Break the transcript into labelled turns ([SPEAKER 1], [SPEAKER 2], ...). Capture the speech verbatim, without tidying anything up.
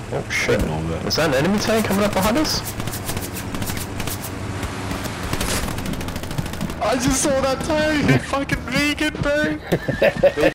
[SPEAKER 1] Oh shit. Is that an enemy tank coming up behind us? I just saw that tank! Fucking vegan, bro!